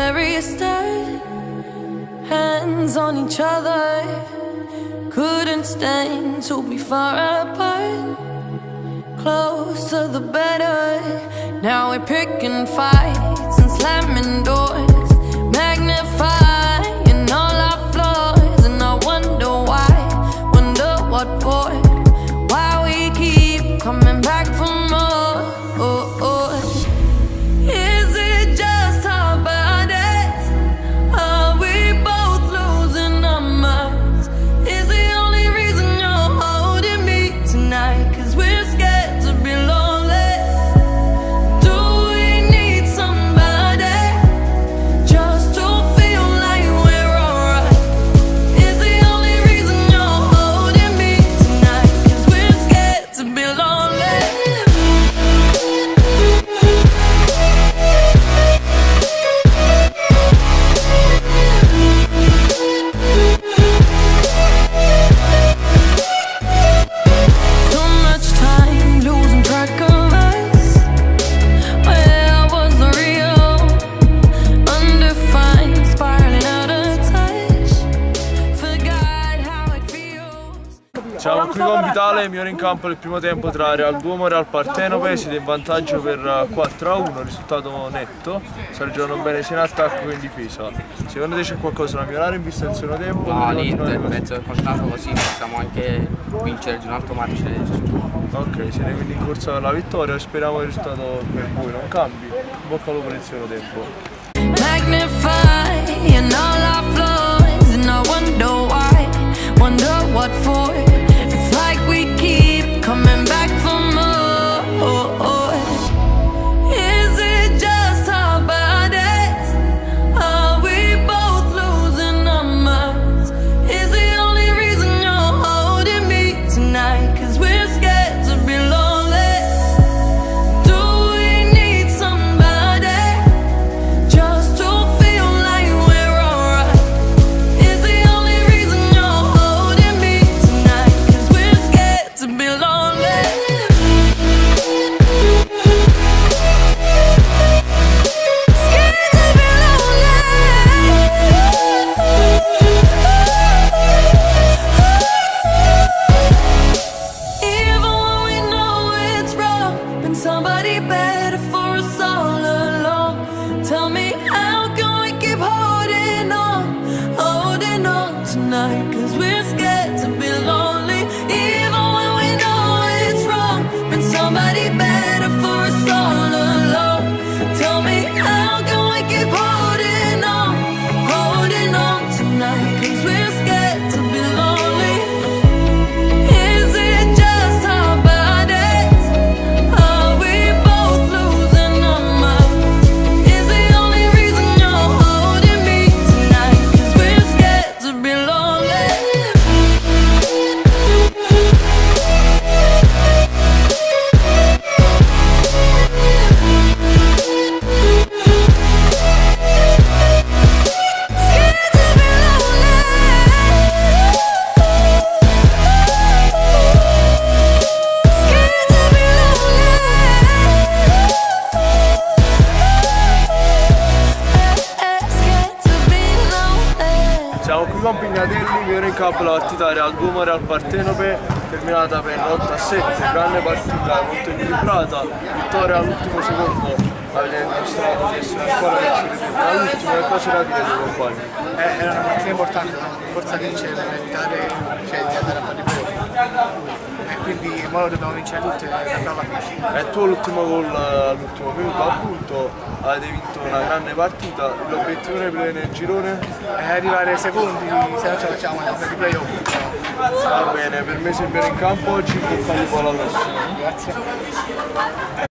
where we stood, hands on each other, couldn't stand to be far apart. Closer the better. Now we're picking fights and slamming doors, magnifying all our flaws. And I wonder why, wonder what for, why we keep coming back for more. Is it just our bodies? Are we both losing our minds? Is the only reason you're holding me tonight 'cause we're scared to be lonely? Do we need somebody just to feel like we're alright? Is the only reason you're holding me tonight 'cause we're scared to be lonely? Siamo qui con Vitale, migliore in campo del primo tempo tra Real Duomo e Real Partenope. Siete in vantaggio per 4-1, risultato netto. Sta giocando bene sia in attacco che in difesa. Secondo te c'è qualcosa da migliorare in vista del secondo tempo? No, niente, penso che continuando così possiamo anche vincere di un altro match. Ok, siete quindi in corsa alla vittoria e speriamo che il risultato per voi non cambi. In bocca al lupo per il secondo tempo. Magnifying all our flaws, and I wonder why, wonder what for. It's like we keep coming back for more. Is it just our bodies? Are we both losing our minds? Is the only reason you're holding me tonight 'cause we're scared to be lonely? Do we need somebody just to feel like we're alright? Is the only reason you're holding me tonight 'cause we're scared to be lonely? Somebody better for us all along. Tell me, how can we keep holding on tonight? 'Cause we're scared to be lonely, even when we know it's wrong. But somebody better for us all along. Tell me, how can we keep holding on tonight? 'Cause we're scared to be lonely. Is it just our bodies? Siamo qui con Pignatelli, migliore in campo la partita Real Duomo Real Partenope, terminata per 8-7, grande partita molto equilibrata, vittoria all'ultimo secondo. Avete dimostrato di essere una squadra che ci ripete all'ultimo, e cosa da dire ai compagni? Era una partita importante, forza vincere per evitare di andare a fare i play. E quindi ora dobbiamo vincere tutte e andare alla fine. E tu l'ultimo gol all'ultimo minuto, appunto, avete vinto una grande partita. L'obiettivo nel girone è arrivare secondi, se non ce la facciamo per i playoff. Va bene, per me sei bene in campo oggi, bocca al lupo alla prossima. Grazie.